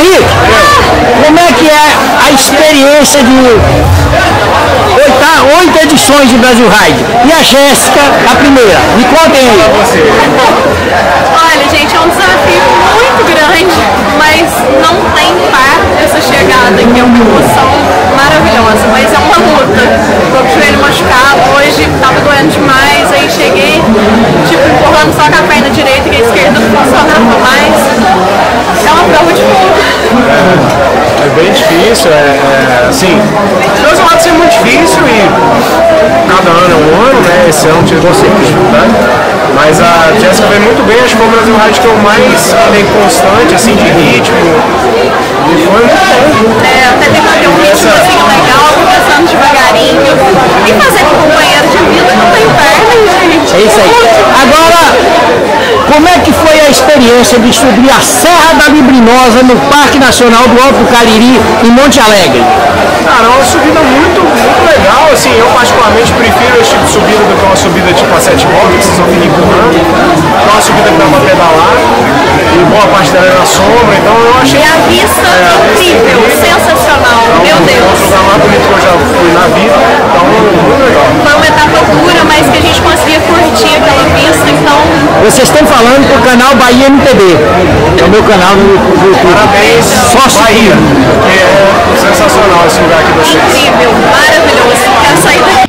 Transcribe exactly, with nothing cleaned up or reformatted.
Henrique, como é que é a experiência de oito, oito edições de Brasil Ride? E a Jéssica, a primeira. Me contem aí. Olha, gente, é um desafio muito grande, mas não tem par essa chegada aqui. É uma emoção maravilhosa, mas é uma luta. Tô com o joelho machucado hoje, tava doendo demais, aí cheguei, tipo, empurrando só com a perna direita e a esquerda não funcionava mais. É uma prova de fogo. É, é bem difícil, é, é assim, dois lados ser muito difícil e cada ano é um ano, né? Esse ano tive você dificuldade. Mas a Jéssica vem muito bem, acho que foi o Brasil Ride que eu mais andei constante, assim, de ritmo. E foi muito bom. É, até tem que ter um ritmo assim, legal, começando devagarinho. E fazer com companheiro de vida não tem perna, gente. É isso aí. Agora, como é que foi a experiência de subir a Serra da Librinosa no Parque Nacional do Alto Cariri, em Monte Alegre? Cara, é uma subida muito, muito legal, assim, eu particularmente prefiro esse tipo de subida do que uma subida tipo a sete voltas, que vocês vão vir empurrando. É uma subida que dá pra pedalar, e boa parte dela é na sombra, então eu achei... E a vista é, incrível, sensacional, é meu um, Deus. É um lugar mais bonito que eu já fui na vida, então muito legal. Foi uma etapa dura, mas que a gente conseguia curtir aquela vista, então... Vocês estão falando pro canal Bahia M T B, é o meu canal no YouTube. Parabéns, Sócio Bahia, que é sensacional esse lugar aqui do Chess. Incrível, maravilhoso. Quero sair daqui.